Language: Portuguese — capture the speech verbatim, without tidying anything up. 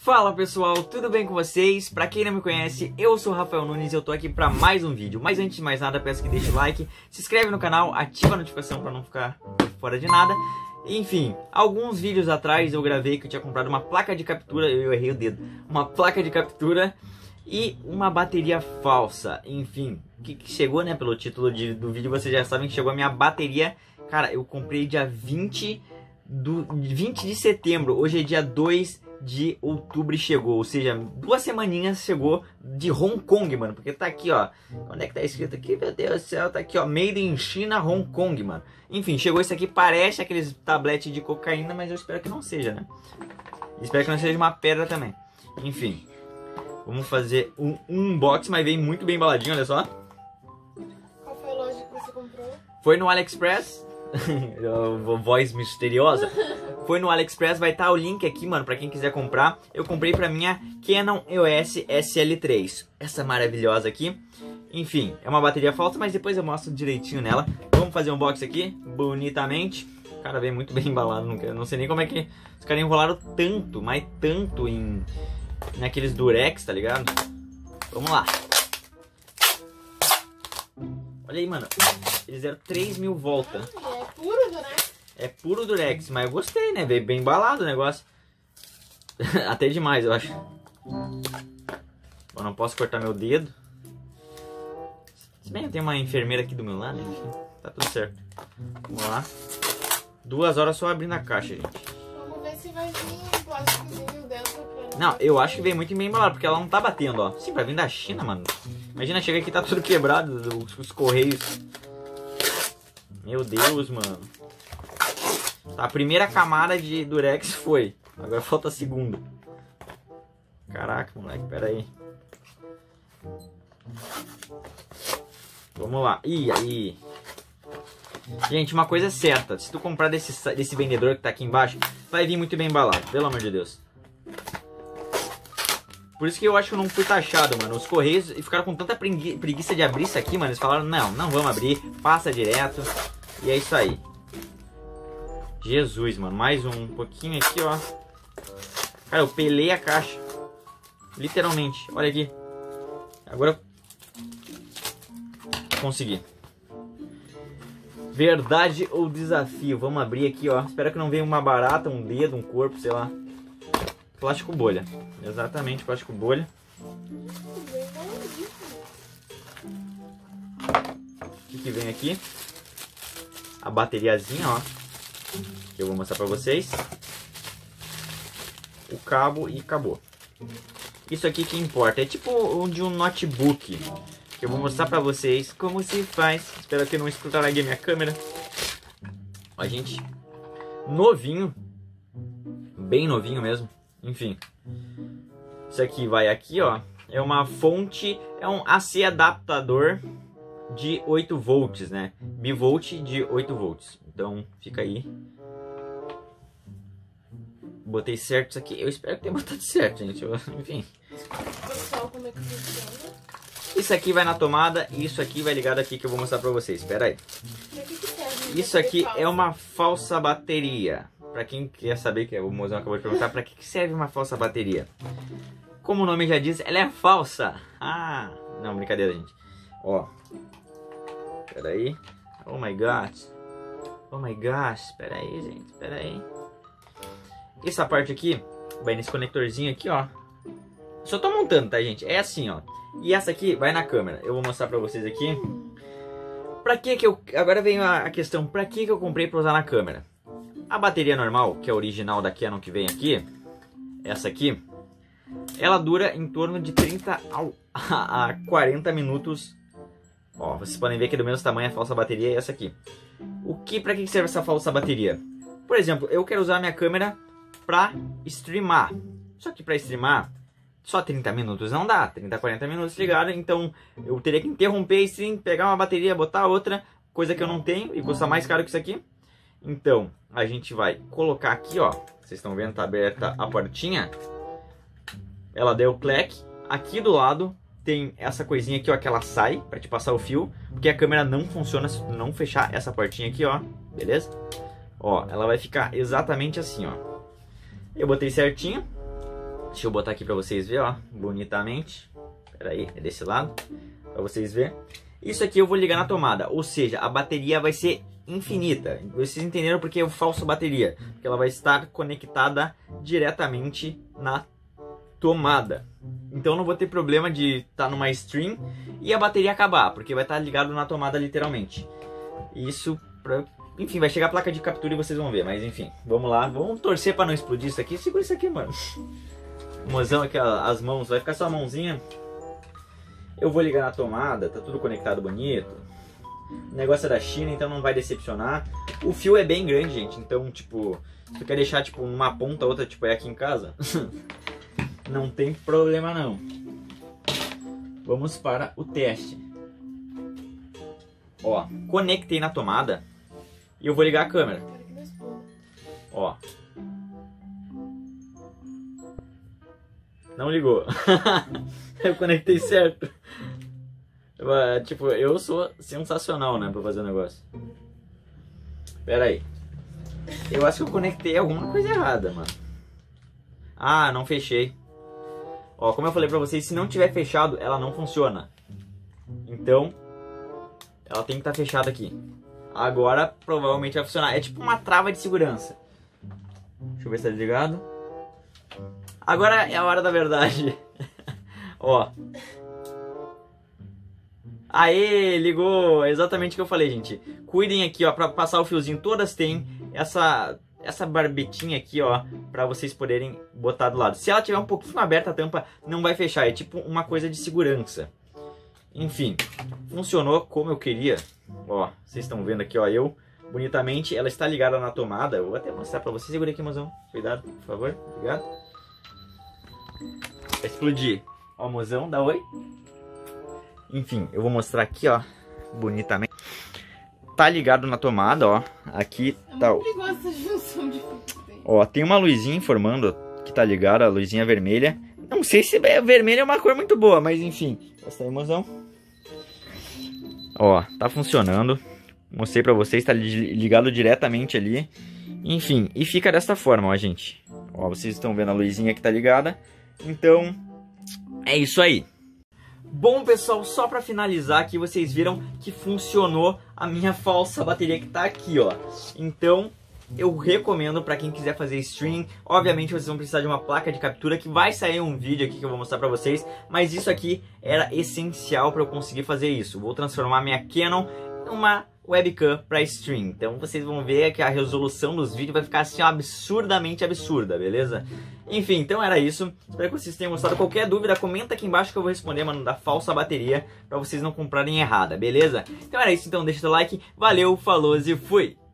Fala pessoal, tudo bem com vocês? Pra quem não me conhece, eu sou o Rafael Nunes e eu tô aqui pra mais um vídeo. Mas antes de mais nada, peço que deixe o like, se inscreve no canal, ativa a notificação pra não ficar fora de nada. Enfim, alguns vídeos atrás eu gravei que eu tinha comprado uma placa de captura, eu errei o dedo, uma placa de captura e uma bateria falsa. Enfim, que, que chegou, né, pelo título de, do vídeo, vocês já sabem que chegou a minha bateria. Cara, eu comprei dia vinte, do, vinte de setembro, hoje é dia dois de outubro e chegou, ou seja, duas semaninhas chegou de Hong Kong, mano, porque tá aqui, ó, onde é que tá escrito aqui, meu Deus do céu, tá aqui, ó, Made in China, Hong Kong, mano. Enfim, chegou isso aqui, parece aqueles tabletes de cocaína, mas eu espero que não seja, né, espero que não seja uma pedra também. Enfim, vamos fazer um unboxing, mas vem muito bem embaladinho, olha só. Qual foi a loja que você comprou? Foi no AliExpress. Voz misteriosa. Foi no AliExpress, vai estar o link aqui, mano, pra quem quiser comprar. Eu comprei pra minha Canon E O S S L três, essa maravilhosa aqui. Enfim, é uma bateria falsa, mas depois eu mostro direitinho nela. Vamos fazer um unboxing aqui, bonitamente. Cara, vem muito bem embalado, não, não sei nem como é que os caras enrolaram tanto, mas tanto em naqueles durex, tá ligado? Vamos lá. Olha aí, mano, eles deram três mil voltas. É puro durex. É puro durex, mas eu gostei, né? Veio bem embalado o negócio. Até demais, eu acho. Bom, não posso cortar meu dedo. Se bem que tem uma enfermeira aqui do meu lado, enfim, tá tudo certo. Vamos lá. Duas horas só abrindo a caixa, gente. Vamos ver se vai vir um plásticozinho dentro pra Não, eu acho que veio muito bem embalado, porque ela não tá batendo, ó. Sim, vai vir da China, mano. Imagina, chega aqui, tá tudo quebrado, os, os correios. Meu Deus, mano. A primeira camada de durex foi. Agora falta a segunda. Caraca, moleque, pera aí. Vamos lá. Ih, aí. Gente, uma coisa é certa. Se tu comprar desse, desse vendedor que tá aqui embaixo, vai vir muito bem embalado, pelo amor de Deus. Por isso que eu acho que eu não fui taxado, mano. Os correios ficaram com tanta pregui preguiça de abrir isso aqui, mano. Eles falaram, não, não vamos abrir, passa direto. E é isso aí. Jesus, mano. Mais um pouquinho aqui, ó. Cara, eu pelei a caixa. Literalmente. Olha aqui. Agora eu consegui. Verdade ou desafio? Vamos abrir aqui, ó. Espero que não venha uma barata, um dedo, um corpo, sei lá. Plástico bolha. Exatamente, plástico bolha. O que que vem aqui? A bateriazinha, ó. Que eu vou mostrar pra vocês. O cabo e acabou. Isso aqui que importa. É tipo o de um notebook. Que eu vou mostrar pra vocês como se faz. Espero que não estrague a minha câmera. Ó, gente. Novinho. Bem novinho mesmo. Enfim. Isso aqui vai aqui, ó. É uma fonte. É um A C adaptador de oito volts, né? Bivolt de oito volts. Então, fica aí. Botei certo isso aqui. Eu espero que tenha botado certo, gente. Eu, enfim. pessoal como é que funciona. Isso aqui vai na tomada e isso aqui vai ligado aqui que eu vou mostrar pra vocês. Espera aí. Pra que que serve Isso aqui falsa? é uma falsa bateria. Pra quem quer saber, que o mozão acabou de perguntar, pra que que serve uma falsa bateria? Como o nome já diz, ela é falsa. Ah, não, brincadeira, gente. Ó. Espera aí. Oh my god. Oh my gosh. Espera aí, gente. Espera aí. Essa parte aqui vai nesse conectorzinho aqui, ó. Só tô montando, tá, gente? É assim, ó. E essa aqui vai na câmera. Eu vou mostrar pra vocês aqui. Pra que que eu... Agora vem a questão. Pra que que eu comprei pra usar na câmera? A bateria normal, que é a original da Canon que vem aqui, essa aqui, ela dura em torno de trinta a quarenta minutos. Ó, vocês podem ver que é do mesmo tamanho a falsa bateria e essa aqui. O que, pra que serve essa falsa bateria? Por exemplo, eu quero usar a minha câmera pra streamar. Só que pra streamar, só trinta minutos não dá. trinta a quarenta minutos ligado, então eu teria que interromper a stream, pegar uma bateria, botar outra, coisa que eu não tenho e custa mais caro que isso aqui. Então, a gente vai colocar aqui, ó. Vocês estão vendo, tá aberta a portinha. Ela deu o clack. Aqui do lado tem essa coisinha aqui, ó, que ela sai pra te passar o fio. Porque a câmera não funciona se não fechar essa portinha aqui, ó. Beleza? Ó, ela vai ficar exatamente assim, ó. Eu botei certinho. Deixa eu botar aqui pra vocês verem, ó, bonitamente. Pera aí, é desse lado, pra vocês verem. Isso aqui eu vou ligar na tomada, ou seja, a bateria vai ser infinita. Vocês entenderam porque eu falso bateria? Porque ela vai estar conectada diretamente na tomada. Então não vou ter problema de estar numa stream e a bateria acabar, porque vai estar ligado na tomada literalmente. Isso, pra... enfim, vai chegar a placa de captura e vocês vão ver, mas enfim, vamos lá, vamos torcer para não explodir isso aqui. Segura isso aqui, mano. Mozão aqui, ó, as mãos, vai ficar só a mãozinha. Eu vou ligar na tomada, tá tudo conectado bonito. O negócio é da China, então não vai decepcionar. O fio é bem grande, gente, então, tipo, se tu quer deixar, tipo, uma ponta, outra, tipo, é aqui em casa, não tem problema, não. Vamos para o teste. Ó, conectei na tomada e eu vou ligar a câmera. Ó. Não ligou. Eu conectei certo. Tipo, eu sou sensacional, né, pra fazer o negócio. Pera aí. Eu acho que eu conectei alguma coisa errada, mano. Ah, não fechei. Ó, como eu falei pra vocês, se não tiver fechado, ela não funciona. Então, ela tem que estar fechada aqui. Agora, provavelmente vai funcionar. É tipo uma trava de segurança. Deixa eu ver se tá ligado. Agora é a hora da verdade. Ó. Aê, ligou! É exatamente o que eu falei, gente. Cuidem aqui, ó, pra passar o fiozinho. Todas têm essa, essa barbetinha aqui, ó, pra vocês poderem botar do lado. Se ela tiver um pouquinho aberta a tampa, não vai fechar. É tipo uma coisa de segurança. Enfim, funcionou como eu queria. Ó, vocês estão vendo aqui, ó, eu, bonitamente, ela está ligada na tomada. Eu vou até mostrar pra vocês. Segura aqui, mozão. Cuidado, por favor. Obrigado. Vai explodir. Ó, mozão, dá oi. Enfim, eu vou mostrar aqui, ó, bonitamente. Tá ligado na tomada, ó. Aqui é tá. Muito perigosa essa junção de fio. Ó, tem uma luzinha informando que tá ligada, a luzinha vermelha. Não sei se é vermelha, é uma cor muito boa, mas enfim. Essa aí, mozão. Ó, tá funcionando. Mostrei pra vocês, tá ligado diretamente ali. Enfim, e fica desta forma, ó, gente. Ó, vocês estão vendo a luzinha que tá ligada. Então, é isso aí. Bom, pessoal, só pra finalizar aqui, vocês viram que funcionou a minha falsa bateria que tá aqui, ó. Então, eu recomendo pra quem quiser fazer stream. Obviamente, vocês vão precisar de uma placa de captura, que vai sair um vídeo aqui que eu vou mostrar pra vocês. Mas isso aqui era essencial pra eu conseguir fazer isso. Vou transformar minha Canon numa webcam para stream. Então vocês vão ver que a resolução dos vídeos vai ficar assim absurdamente absurda, beleza? Enfim, então era isso. Espero que vocês tenham gostado. Qualquer dúvida, comenta aqui embaixo que eu vou responder, mano, da falsa bateria, para vocês não comprarem errada, beleza? Então era isso, então deixa o like. Valeu, falou e fui!